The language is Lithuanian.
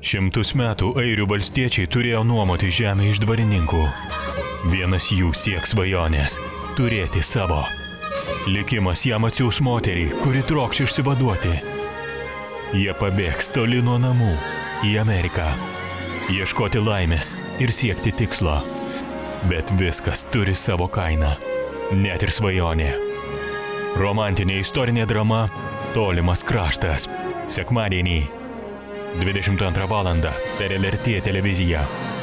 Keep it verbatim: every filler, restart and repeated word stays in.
Šimtus metų airių valstiečiai turėjo nuomoti žemę iš dvarininkų. Vienas jų sieks svajonės – turėti savo. Likimas jam atsiūs moterį, kuri trokš išsivaduoti. Jie pabėgs toli nuo namų į Ameriką. Ieškoti laimės ir siekti tikslo. Bet viskas turi savo kainą. Net ir svajonė. Romantinė istorinė drama Tolimas kraštas. Sekmadienį dvidešimt antrą valandą per L R T televiziją.